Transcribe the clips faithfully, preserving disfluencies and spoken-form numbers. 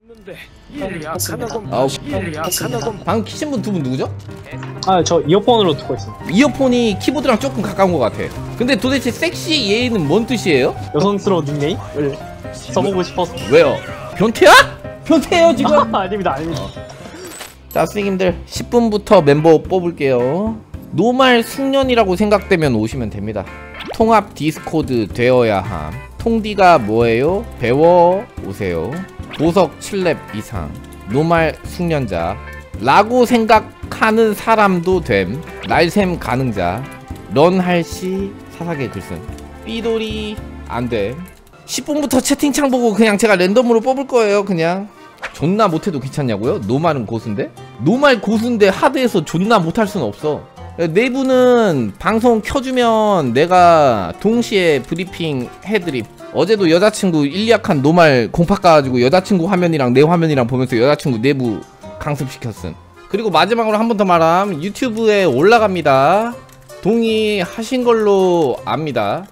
아우, 방금 키신 분 두 분 누구죠? 아, 저 이어폰으로 듣고 있어요. 이어폰이 키보드랑 조금 가까운 것 같아. 근데 도대체 섹시 예의는 뭔 뜻이에요? 여성스러운 닉네임을 써보고 싶어서. 왜요? 변태야? 변태예요 지금? 아, 아닙니다, 아닙니다. 어. 자, 선생님들 십 분부터 멤버 뽑을게요. 노말 숙련이라고 생각되면 오시면 됩니다. 통합 디스코드 되어야 함. 통디가 뭐예요? 배워 오세요. 보석 칠 렙 이상. 노말 숙련자 라고 생각하는 사람도 됨. 날샘 가능자. 런할시 사사계 글쓴. 삐돌이 안됨. 십 분부터 채팅창 보고 그냥 제가 랜덤으로 뽑을 거예요. 그냥 존나 못해도 귀찮냐고요? 노말은 고수인데? 노말 고수인데 하드에서 존나 못할 수는 없어. 네 분은 방송 켜주면 내가 동시에 브리핑 해드림. 어제도 여자친구 일리약한 노말 공파 까가지고 여자친구 화면이랑 내 화면이랑 보면서 여자친구 내부 강습시켰음. 그리고 마지막으로 한 번 더 말함. 유튜브에 올라갑니다. 동의하신 걸로 압니다.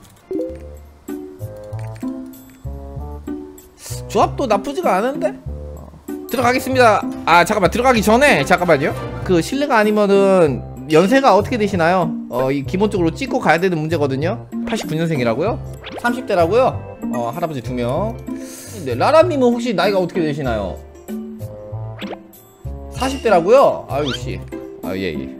조합도 나쁘지가 않은데? 어. 들어가겠습니다. 아 잠깐만, 들어가기 전에 잠깐만요. 그 실례가 아니면은 연세가 어떻게 되시나요? 어, 이 기본적으로 찍고 가야 되는 문제거든요. 팔십구 년생이라고요? 삼십 대라고요? 어, 할아버지 두 명. 네, 라라님은 혹시 나이가 어떻게 되시나요? 사십 대라고요? 아유 씨. 아, 예, 예.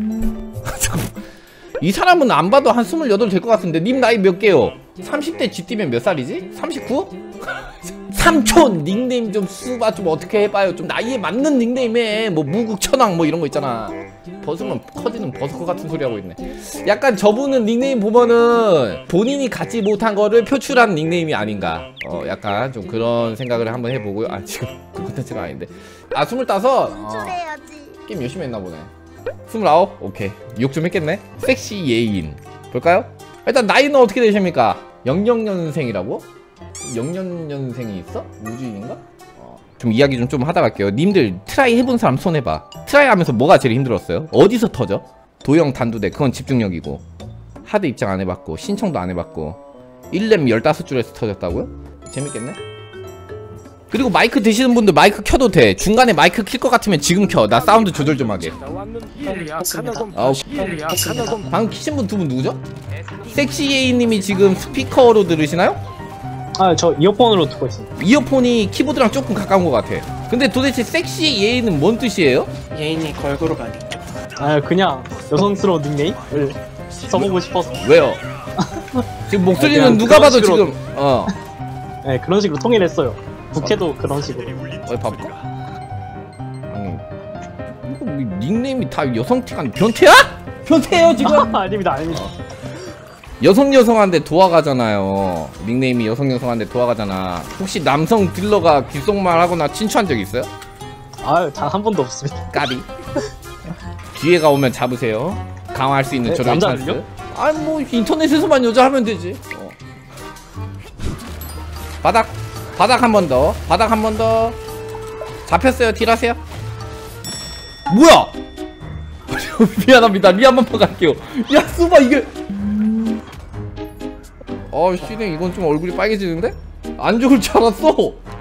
이 사람은 안 봐도 한 스물여덟 될 것 같은데 님 나이 몇 개요? 삼십 대 쥐띠면 몇 살이지? 삼십구? 삼촌 닉네임 좀 쓰봐. 좀 어떻게 해봐요. 좀 나이에 맞는 닉네임에 뭐 무국천왕 뭐 이런 거 있잖아. 벗으면 커지는 버스커 같은 소리 하고 있네. 약간 저분은 닉네임 보면은 본인이 갖지 못한 거를 표출한 닉네임이 아닌가. 어 약간 좀 그런 생각을 한번 해보고요. 아 지금 그 콘텐츠가 아닌데. 아 스물다섯. 어, 게임 열심히 했나 보네. 스물아홉? 오케이. 욕 좀 했겠네. 섹시 예인 볼까요? 일단 나이는 어떻게 되십니까? 영영년생이라고? 영년년생이 있어? 우주인인가? 어. 좀 이야기 좀 좀 하다 갈게요. 님들 트라이 해본 사람 손 해봐. 트라이 하면서 뭐가 제일 힘들었어요? 어디서 터져? 도형 단두대 그건 집중력이고. 하드 입장 안 해봤고 신청도 안 해봤고 일 렙 열다섯 줄에서 터졌다고요? 재밌겠네? 그리고 마이크 드시는 분들 마이크 켜도 돼. 중간에 마이크 킬 것 같으면 지금 켜. 나 사운드 조절 좀 하게. 아우, 방금 키신 분 두 분 누구죠? 섹시예이님이 지금 스피커로 들으시나요? 아, 저 이어폰으로 듣고 있어요. 이어폰이 키보드랑 조금 가까운 것 같아. 근데 도대체 섹시예이는 뭔 뜻이에요? 예인이 걸그룹 아니에요? 아, 그냥 여성스러운 닉네임을 써보고 싶어서. 왜요? 지금 목소리는 그냥 누가 봐도 식으로. 지금 어. 네, 그런 식으로 통일을 했어요. 부캐도 그런 식으로. 어이 봐봐. 아니 이거 뭐 닉네임이 다 여성 티가 아니 변태야? 변태예요 지금? 아, 아닙니다, 아닙니다. 여성 여성한테 도와가잖아요. 닉네임이 여성 여성한테 도와가잖아. 혹시 남성 딜러가 귓속말 하거나 친추한 적 있어요? 아, 단 한 번도 없습니다. 까비. 기회가 오면 잡으세요. 강화할 수 있는 네, 저런 찬스. 남자는요? 아니 뭐 인터넷에서만 여자 하면 되지. 어. 바닥 바닥 한 번 더. 바닥 한 번 더. 잡혔어요. 딜하세요. 뭐야? 미안합니다. 리 한 번만 갈게요. 야 수바 이게. 어 씨네 이건 좀 얼굴이 빨개지는데? 안 죽을 줄 알았어.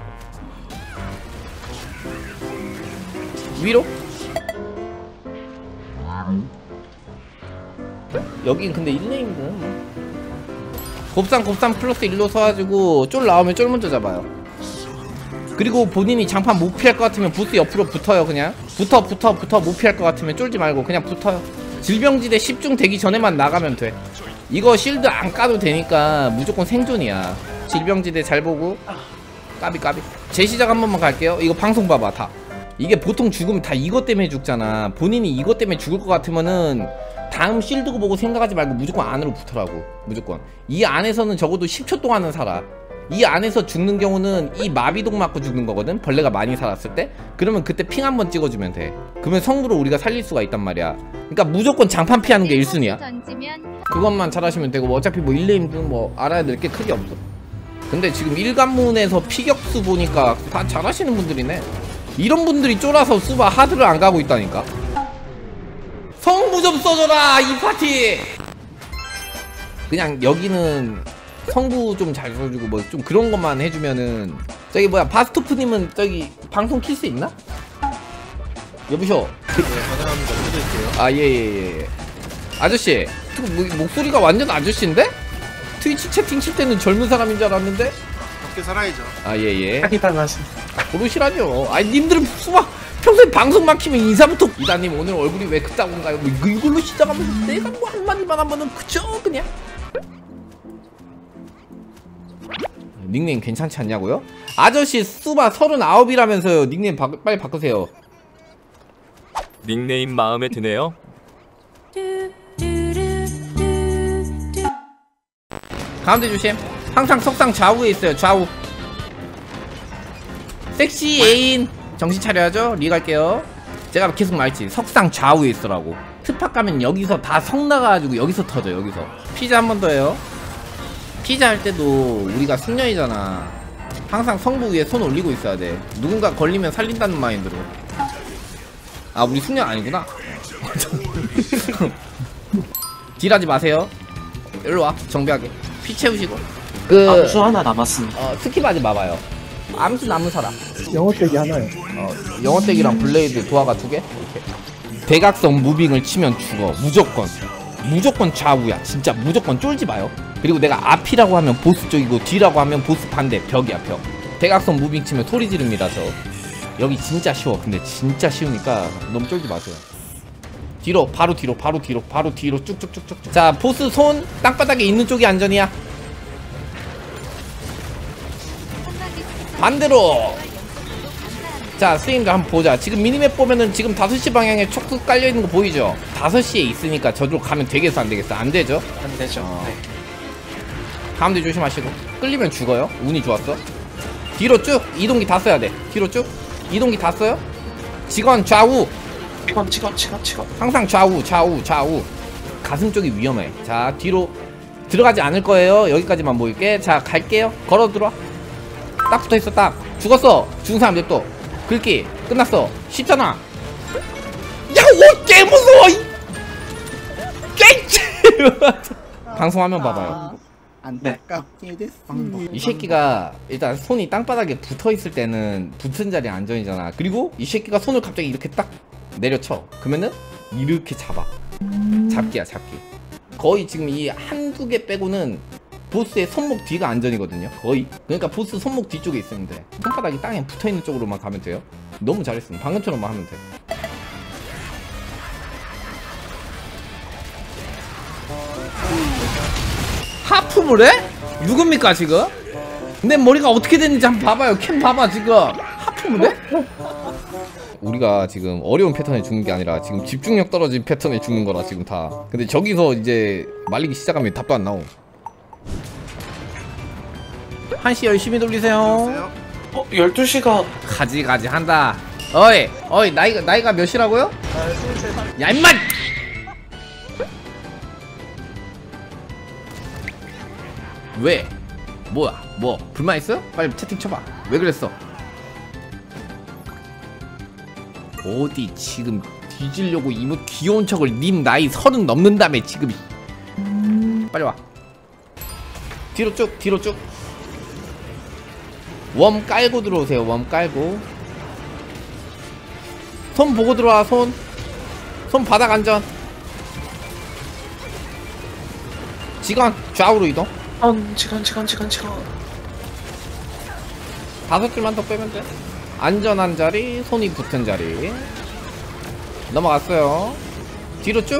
위로? 여긴 근데 일레인고 곱삼 곱삼 플러스 일로 서가지고 쫄 나오면 쫄 먼저 잡아요. 그리고 본인이 장판 못 피할 것 같으면 부스 옆으로 붙어요. 그냥 붙어 붙어 붙어. 못 피할 것 같으면 쫄지 말고 그냥 붙어요. 질병지대 십 중 되기 전에만 나가면 돼. 이거 실드 안 까도 되니까 무조건 생존이야. 질병지대 잘 보고. 까비 까비. 재시작 한 번만 갈게요. 이거 방송 봐봐 다. 이게 보통 죽으면 다 이것 때문에 죽잖아. 본인이 이것 때문에 죽을 것 같으면은 다음 실드고 보고 생각하지 말고 무조건 안으로 붙으라고. 무조건 이 안에서는 적어도 십 초 동안은 살아. 이 안에서 죽는 경우는 이 마비독 맞고 죽는 거거든. 벌레가 많이 살았을 때. 그러면 그때 핑 한번 찍어주면 돼. 그러면 성부로 우리가 살릴 수가 있단 말이야. 그러니까 무조건 장판 피하는 게 일 순위야. 그것만 잘하시면 되고 뭐 어차피 뭐 일레임도 뭐 알아야 될 게 크게 없어. 근데 지금 일관문에서 피격수 보니까 다 잘하시는 분들이네. 이런 분들이 쫄아서 수바 하드를 안 가고 있다니까. 성부 좀 써줘라 이 파티. 그냥 여기는 성부 좀 잘 써주고 뭐 좀 그런 것만 해주면은 저기 뭐야 바스토프님은 저기 방송 킬 수 있나? 여보쇼. 네, 가능합니다. 해드릴게요. 아 예예예 예. 아저씨 뭐, 목소리가 완전 아저씨인데? 트위치 채팅 칠 때는 젊은 사람인 줄 알았는데? 밖에 살아야죠. 아 예예 사기당하신. 고르시라뇨. 아니 님들은 수박 평소에 방송 막히면 인사부터. 이다님 오늘 얼굴이 왜 그따군가요? 뭐 이거- 이걸로 시작하면서 내가 뭐 한마디만 하면은 그죠 그냥. 닉네임 괜찮지 않냐고요? 아저씨 수바 서른아홉이라면서요. 닉네임 바, 빨리 바꾸세요. 닉네임 마음에 드네요. 가운데 조심. 항상 석상 좌우에 있어요. 좌우. 섹시 애인 정신 차려야죠. 리 갈게요. 제가 계속 말했지 석상 좌우에 있으라고. 특파 가면 여기서 다 성 나가가지고 여기서 터져. 여기서 피자 한 번 더 해요. 피자 할 때도 우리가 숙녀이잖아. 항상 성부 위에 손 올리고 있어야 돼. 누군가 걸리면 살린다는 마인드로. 아 우리 숙녀 아니구나. 딜하지 마세요. 일로와 정비하게. 피 채우시고 그 암수 하나 남았습니다. 어, 스킵하지 마봐요. 암수 남은 사람. 영어떼기 하나요. 어, 영어떼기랑 블레이드 도화가 두 개? 이렇게. 대각선 무빙을 치면 죽어. 무조건. 무조건 좌우야. 진짜 무조건 쫄지 마요. 그리고 내가 앞이라고 하면 보스 쪽이고 뒤라고 하면 보스 반대. 벽이야 벽. 대각선 무빙 치면 소리 지릅니다 저. 여기 진짜 쉬워. 근데 진짜 쉬우니까 너무 쫄지 마세요. 뒤로 바로 뒤로 바로 뒤로 바로 뒤로 쭉쭉쭉쭉. 자 보스 손 땅바닥에 있는 쪽이 안전이야. 반대로. 자 스윙도 한번 보자. 지금 미니맵 보면은 지금 다섯 시 방향에 촉수 깔려있는 거 보이죠? 다섯 시에 있으니까 저쪽으로 가면 되겠어 안되겠어? 안되죠? 안 되죠. 어. 네. 가운데 조심하시고. 끌리면 죽어요. 운이 좋았어. 뒤로 쭉 이동기 다 써야 돼. 뒤로 쭉 이동기 다 써요. 직원 좌우. 치건 치건 치건 치건. 항상 좌우 좌우 좌우. 가슴 쪽이 위험해. 자 뒤로 들어가지 않을 거예요. 여기까지만 보일게. 자 갈게요. 걸어 들어와. 딱 붙어있어 딱. 죽었어. 죽은 사람 냅둬. 긁기 끝났어. 쉽잖아. 야 오 개 무서워. 개 방송화면 봐봐요. 안타깝게 됐습니다. 이 새끼가 일단 손이 땅바닥에 붙어있을 때는 붙은 자리 안전이잖아. 그리고 이 새끼가 손을 갑자기 이렇게 딱 내려쳐. 그러면은 이렇게 잡아. 잡기야 잡기. 거의 지금 이 한두 개 빼고는 보스의 손목 뒤가 안전이거든요. 거의. 그러니까 보스 손목 뒤쪽에 있으면 돼. 손바닥이 땅에 붙어있는 쪽으로만 가면 돼요. 너무 잘했어. 방금처럼만 하면 돼. 하품을 해? 누굽니까 지금? 내 머리가 어떻게 됐는지 한번 봐봐요. 캠 봐봐 지금. 하품을 해? 우리가 지금 어려운 패턴에 죽는 게 아니라 지금 집중력 떨어진 패턴에 죽는 거라 지금 다. 근데 저기서 이제 말리기 시작하면 답도 안 나오. 한시 열심히 돌리세요. 어 열두 시가. 가지 가지 한다. 어이 어이 나이가 나이가 몇이라고요? 야 임마. 왜? 뭐야? 뭐 불만 있어? 빨리 채팅 쳐봐. 왜 그랬어? 어디 지금 뒤지려고 이모 귀여운 척을 님 나이 서른 넘는 다음에 지금. 빨리 와. 뒤로 쭉 뒤로 쭉. 웜 깔고 들어오세요. 웜 깔고. 손 보고 들어와. 손. 손 바닥 안전. 직원 좌우로 이동. 음, 치건 치건 치건 치건. 다섯 줄만 더 빼면 돼. 안전한 자리, 손이 붙은 자리. 넘어갔어요. 뒤로 쭉.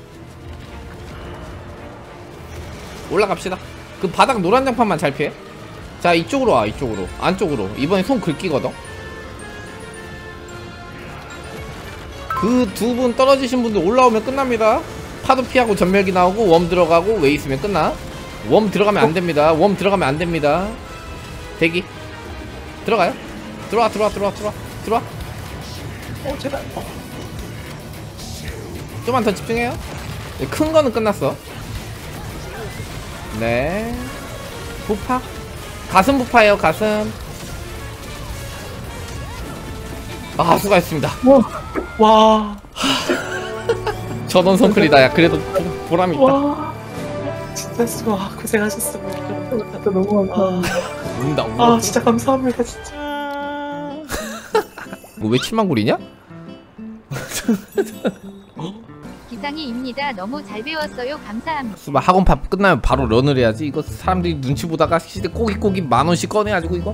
올라갑시다. 그 바닥 노란 장판만 잘 피해. 자 이쪽으로 와. 이쪽으로 안쪽으로. 이번에 손 긁기거든. 그 두 분 떨어지신 분들 올라오면 끝납니다. 파도 피하고 전멸기 나오고 웜 들어가고 왜 있으면 끝나. 웜 들어가면 안됩니다. 웜 들어가면 안됩니다. 대기 들어가요. 들어와 들어와 들어와 들어와 들어와. 어 제발. 어. 좀만 더 집중해요. 큰 거는 끝났어. 네. 부파 가슴 부파예요. 가슴. 아 수고하셨습니다. 와. 전원 선클이다. 야 그래도 보람이 있다. 와. 진짜 수고 고생하셨습니다. 진짜 너무 감사합니다. 운다 울어. 아 진짜 감사합니다 진짜. 뭐 왜 칠만 골이냐? 기상이입니다. 너무 잘 배웠어요. 감사합니다. 수바 학원 밥 끝나면 바로 런을 해야지. 이거 사람들이 눈치 보다가 시대 꼬깃꼬깃 만 원씩 꺼내가지고 이거.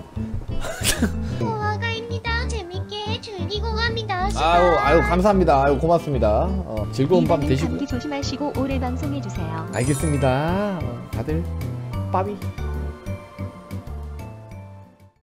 호화가입니다. 재밌게 즐기고 갑니다. 아유 아유 감사합니다. 아유 고맙습니다. 어, 즐거운 밤 되시고요. 감기 조심하시고 오래 방송해 주세요. 알겠습니다. 어, 다들 빠비.